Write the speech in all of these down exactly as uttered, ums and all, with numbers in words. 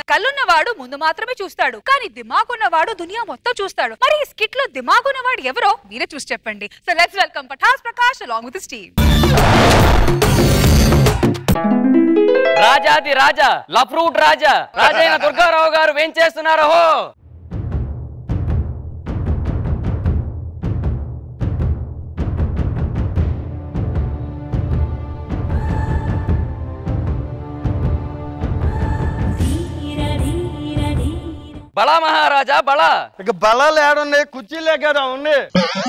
కళ్ళున్నవాడు ముందు మాత్రమే చూస్తాడు, కానీ దిమాగున్నవాడు దునియా మొత్తం చూస్తాడు. మరి ఈ స్కిట్ లో దిమాగున్నవాడు ఎవరో మీరే చూసి చెప్పండి. So let's welcome Pathas Prakash along with his team. రాజాది రాజా లఫ్రూట్ రాజా రాజైన దుర్గారావు గారు ఏం చేస్తున్నారో. బలా మహారాజా బలా. ఇక బలాలు ఏడున్నాయి, కుర్చీలే కదా ఉన్నాయి.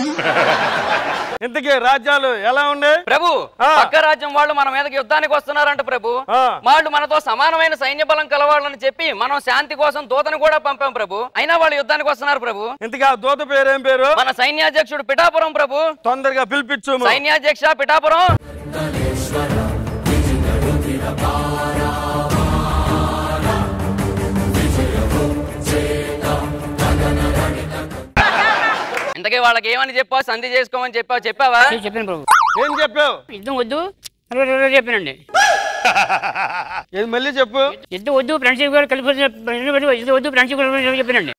ఇంతకీ రాజ్యాలు ఎలా ఉన్నాయి ప్రభు? పక్క రాజ్యం వాళ్ళు మన మీదకి యుద్ధానికి వస్తున్నారంట ప్రభు. వాళ్ళు మనతో సమానమైన సైన్య బలం కలవాళ్ళని చెప్పి మనం శాంతి కోసం దూతను కూడా పంపాం ప్రభు. అయినా వాళ్ళు యుద్ధానికి వస్తున్నారు ప్రభు. ఇంతకీ ఆ దూత పేరు ఏం పేరు? మన సైన్యాధ్యక్షుడు పిఠాపురం ప్రభు. తొందరగా పిలిపించు. సైన్యాధ్యక్ష పిఠాపురం. ఇంతకీ వాళ్ళకి ఏమని చెప్పావు? సంధి చేసుకోమని చెప్పావు. చెప్పావా? చెప్పాను ప్రభు. ఏం చెప్పావు? యుద్ధం వద్దు చెప్పానండి. ఏది మళ్ళీ చెప్పు. యుద్ధం వద్దు ఫ్రెండ్షిప్ గారు కలిపి యుద్ధం వద్దు ఫ్రెండ్షిప్ చెప్పానండి.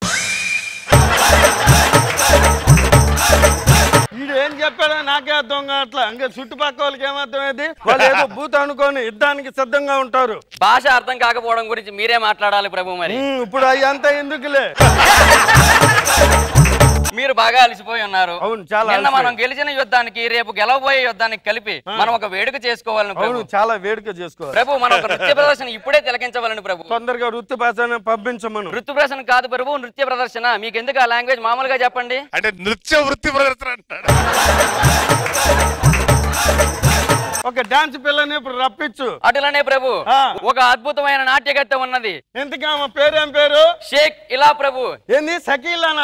వీడు ఏం చెప్పాడో నాకే అర్థం కావట్లా. ఇంకా చుట్టుపక్కల వాళ్ళకి ఏమర్థమైంది? వాళ్ళు ఏదో భూత అనుకోని యుద్ధానికి సిద్ధంగా ఉంటారు. భాష అర్థం కాకపోవడం గురించి మీరే మాట్లాడాలి ప్రభు. మరి ఇప్పుడు అవి అంతా ఎందుకులే, మీరు బాగా అలసిపోయి ఉన్నారు. అవును, చాలా. నిన్న మనం గెలిచిన యుద్ధానికి రేపు గెలవబోయే యుద్ధానికి కలిపి మనం ఒక వేడుక చేసుకోవాలని అవును, చాలా వేడుక చేసుకోవాలి ప్రభు. మనం ఒక నృత్య ప్రదర్శన ఇప్పుడే తిలకించవాలని ప్రభు. తొందరగా నృత్య ప్రదర్శన పంపించమను. నృత్య ప్రదర్శన కాదు ప్రభు, నృత్య ప్రదర్శన. మీకు ఎందుకు ఆ లాంగ్వేజ్? మామూలుగా చెప్పండి. అంటే నృత్య వృత్తి ప్రదర్శన అంటాడు. ఒక డాన్స్ పిల్లని ఇప్పుడు రప్పించు. అటులనే ప్రభు ఒక అద్భుతమైన నాట్యగత్తె ఉన్నది. ఎందుకు ఆమె పేరేం పేరు? షేక్ ఇలా ప్రభు. ఏంది షకీలానా?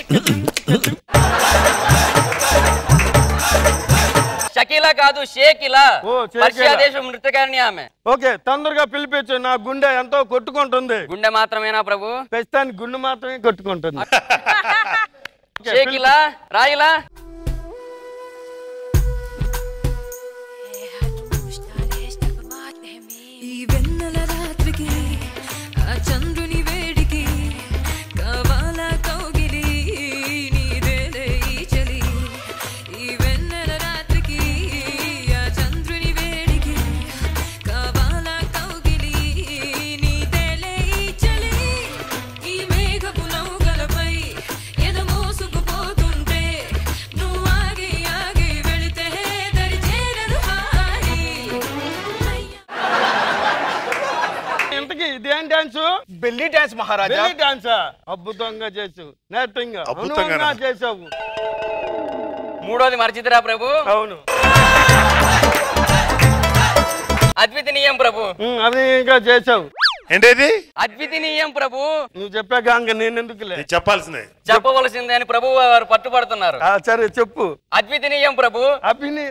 షకీలా కాదు, షేక్ ఇలా. పర్షియా షేక్ దేశం నృత్యకారిణి ఆమె. ఓకే, తొందరగా పిలిపించు. నా గుండె ఎంతో కొట్టుకుంటుంది. గుండె మాత్రమేనా ప్రభు? ప్రస్తుతానికి గుండె మాత్రమే కొట్టుకుంటుంది. షేక్ ఇలా రాయిలా. చంద్రుని వేడికి కావాలా కౌగిలి నీదేలే ఈ చలి. ఈ వెన్నెల రాత్రికి ఆ చంద్రుని వేడికి కావాలా కౌగిలి నీదేలే ఈ చలి. ఈ మేఘపు నౌకలపై ఎద మోసుకుపోతుంటే నువ్వు ఆగి ఆగి వెళితే దరి చేరదు హాయి. ఇంతకీ ఇదేం డాన్స్? బెల్లీ డాన్స్ మహారాజా. బెల్లీ డాన్సా? అద్భుతంగా చేసావు, నేత్రంగా అనువుగా చేసావు. మూడోది మర్చిదిరా ప్రభు. అవును, అద్వితీయం ప్రభు. అది ఇంకా చేసావు. ఏంటేది? అద్వితీయం ప్రభు. నువ్వు చెప్పాక ఇంకా నేను ఎందుకులే, చెప్పాల్సిందే. చెప్పవలసిందే అని ప్రభు వారు పట్టుబడుతున్నారు. సరే చెప్పు. అద్వితీయం ప్రభు. అభినీత్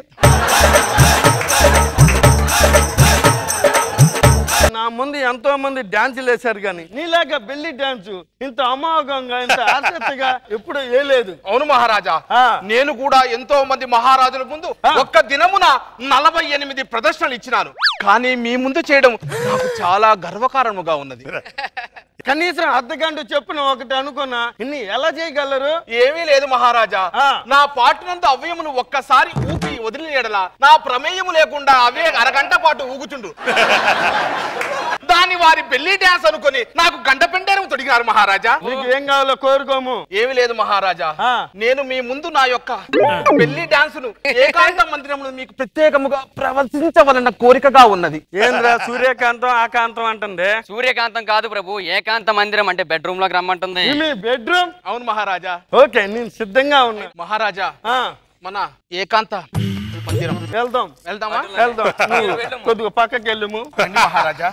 నా ముందు ఎంతో మంది డాన్సులు వేశారు, కానీ నీలాగా బెల్లి డాన్స్ ఇంత అమోఘంగా ఇంత ఆసక్తిగా ఎప్పుడు వేయలేదు. అవును మహారాజా, నేను కూడా ఎంతో మంది మహారాజుల ముందు ఒక్క దినమున నలభై ఎనిమిది ప్రదర్శనలు ఇచ్చినాను. కానీ మీ ముందు చేయడం నాకు చాలా గర్వకారణముగా ఉన్నది. కనీసం అర్ధగంట చెప్పున ఒకటి అనుకున్నా ఇన్ని ఎలా చేయగలరు? ఏమీ లేదు మహారాజా, నా పాటునందు అవ్యమును ఒక్కసారి ఊపి వదిలినడలా నా ప్రమేయము లేకుండా అవే అరగంట పాటు ఊగుచుండు. దాన్ని వారి బెల్లీ డాన్స్ అనుకుని నాకు గంట పెండేరం తొడిగినారు మహారాజా. నీకు ఏం కావాలో కోరుకోము. ఏమి లేదు మహారాజా, నేను మీ ముందు నా యొక్క బెల్లీ డాన్స్ ను ఏకాంత మందిరంలో మీకు ప్రత్యేకముగా ప్రవర్తించవలన్న కోరికగా ఉన్నది. ఏంద్రా సూర్యకాంతం ఆకాంతం అంటుంది? సూర్యకాంతం కాదు ప్రభు, ఏకాంత మందిరం అంటే బెడ్రూమ్ లోకి రమ్మంటుంది. బెడ్రూమ్? అవును మహారాజా. ఓకే, నేను సిద్ధంగా ఉన్నా మహారాజా. మన ఏకాంత మందిరం వెళ్దాం. వెళ్దామా? వెళ్దాం. కొద్దిగా పక్కకి వెళ్ళము మహారాజా.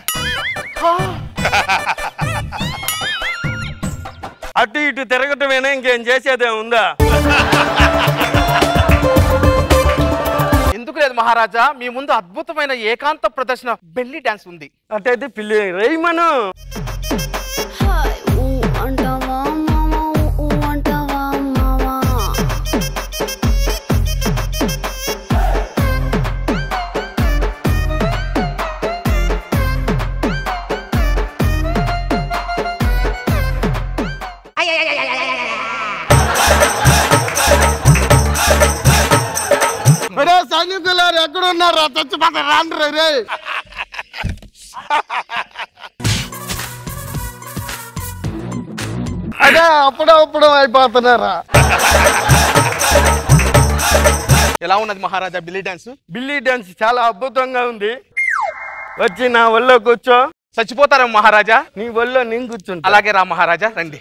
అటు ఇటు తిరగటమేనా, ఇంకేం చేసేదే ఉందా? ఎందుకు లేదు మహారాజా, మీ ముందు అద్భుతమైన ఏకాంత ప్రదర్శన బెల్లీ డాన్స్ ఉంది. అటైతే పిల్లి రేయమను. సైనికులారు ఎక్కడున్నారా? చచ్చిపోతారు రాండ్రు రే. అదే అప్పుడప్పుడు అయిపోతున్నారా? ఎలా ఉన్నది మహారాజా బిల్లీ డాన్స్? బిల్లీ డాన్స్ చాలా అద్భుతంగా ఉంది. వచ్చి నా ఒళ్ళో కూర్చో. చచ్చిపోతారా మహారాజా? నీ ఒళ్ళో నేను కూర్చుంటా. అలాగే రా మహారాజా, రండి.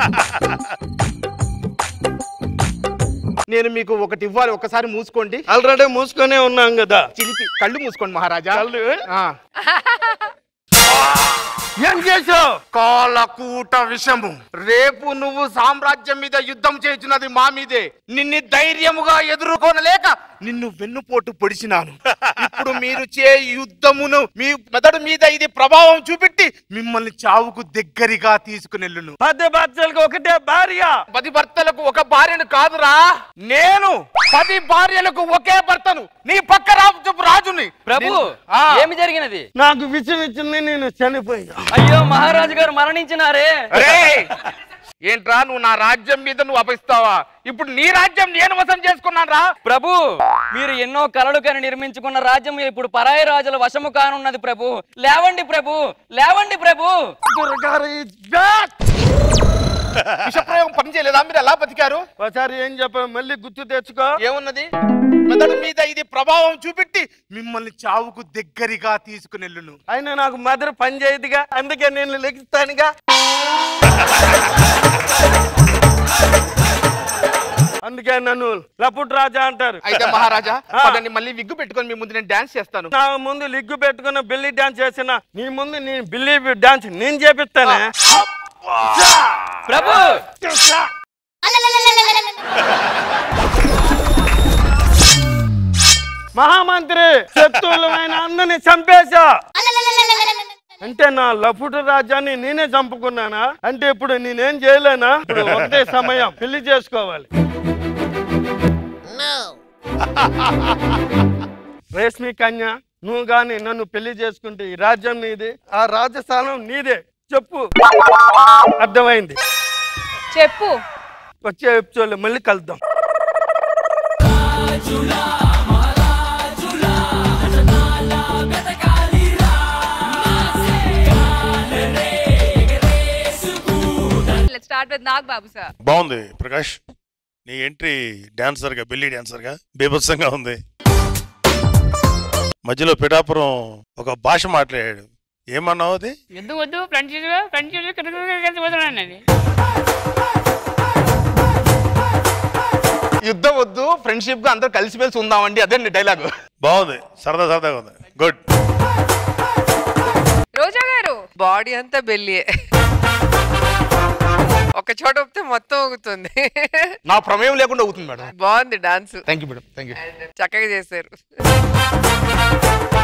నేను మీకు ఒకటి ఇవ్వాలి, ఒకసారి మూసుకోండి. ఆల్రెడీ మూసుకొనే ఉన్నాం కదా. చిలిపి కళ్ళు మూసుకోండి మహారాజా. కళ్ళు? ఆ. ఏం చేసావు? కాలకూట విషము. రేపు నువ్వు సామ్రాజ్యం మీద యుద్ధం చేస్తున్నది మా మీదే. నిన్ను ధైర్యముగా ఎదుర్కొనలేక నిన్ను వెన్నుపోటు పొడిచినాను. ఇప్పుడు మీరు చే యుద్ధమును మీ మెదడు మీద ఇది ప్రభావం చూపెట్టి మిమ్మల్ని చావుకు దగ్గరగా తీసుకునెళ్ళును. పది భర్తలకు ఒకటే భార్య. పది భర్తలకు ఒక భార్యను కాదురా, నేను పది భార్యలకు ఒకే భర్తను. నీ పక్క రాజు రాజుని. ప్రభు, ఆ. ఏమి జరిగినది? నాకు విషయం ఇచ్చింది, నేను చనిపోయా. అయ్యో, మహారాజు గారు మరణించినారే. ఏంట్రా నువ్వు నా రాజ్యం మీద నువ్వు అపరిస్తావా? ఇప్పుడు నీ రాజ్యం నేను వశం చేసుకున్నాను రా. ప్రభు, మీరు ఎన్నో కలలు కని నిర్మించుకున్న రాజ్యం ఇప్పుడు పరాయి రాజుల వశము కానున్నది ప్రభు. లేవండి ప్రభు, లేవండి ప్రభు. విషప్రయోగం పని చేయలేదా? మీరు ఎలా బతికారు? ఒకసారి ఏం చెప్పావు మళ్ళీ గుర్తు తెచ్చుకో. ఏమున్నది? మెదడు మీద ఇది ప్రభావం చూపెట్టి మిమ్మల్ని చావుకు దగ్గరగా తీసుకునెళ్ళును. అయినా నాకు మదర్ పని చేయదుగా, అందుకే నేను లెగిస్తానుగా. అందుకే నన్ను లపుట్ రాజా అంటారు. అయితే మహారాజా, పదండి, మళ్ళీ విగ్గు పెట్టుకొని మీ ముందు నేను డాన్స్ చేస్తాను. నా ముందు లిగ్గు పెట్టుకున్న బిల్లీ డాన్స్ చేసిన నీ ముందు నేను బిల్లీ డాన్స్ నేను చేపిస్తానే. ప్రభు, మహామంత్రి, శత్రువులమైన అందరిని చంపేశా. అంటే నా లపుటు రాజ్యాన్ని నేనే చంపుకున్నానా? అంటే ఇప్పుడు నేనేం చేయలేనా? ఇప్పుడు ఒకటే సమయం, పెళ్లి చేసుకోవాలి. రేష్మి కన్య, నువ్వు గాని నన్ను పెళ్లి చేసుకుంటే ఈ రాజ్యం నీది, ఆ రాజస్థానం నీదే. చెప్పు. అర్థమైంది? చెప్పు. వచ్చే ఎపిసోడ్లో మళ్ళీ కలుద్దాం. Let's start with Nag Babu sir. బాగుంది ప్రకాష్, నీ ఎంట్రీ డాన్సర్ గా, బిల్లీ డాన్సర్ గా బీభత్సంగా ఉంది. మధ్యలో పిఠాపురం ఒక భాష మాట్లాడాడు. ఏమన్నావు అది? ఎందుకు వద్దు ఫ్రెండ్స్ ఫ్రెండ్స్ కలిసి పోతున్నాను. యుద్ధం వద్దు, ఫ్రెండ్షిప్ గా అందరూ కలిసిమెలిసి ఉందామండి. అదే డైలాగ్. బాగుంది, సరదా సరదాగా ఉంది. గుడ్. రోజా గారు, బాడీ అంతా బెల్లియే, ఒక చోట ఒప్పితే మొత్తం ఊగుతుంది. నా ప్రమేయం లేకుండా అవుతుంది మేడం. బాగుంది dance. Thank you madam, thank you. చక్కగా చేశారు.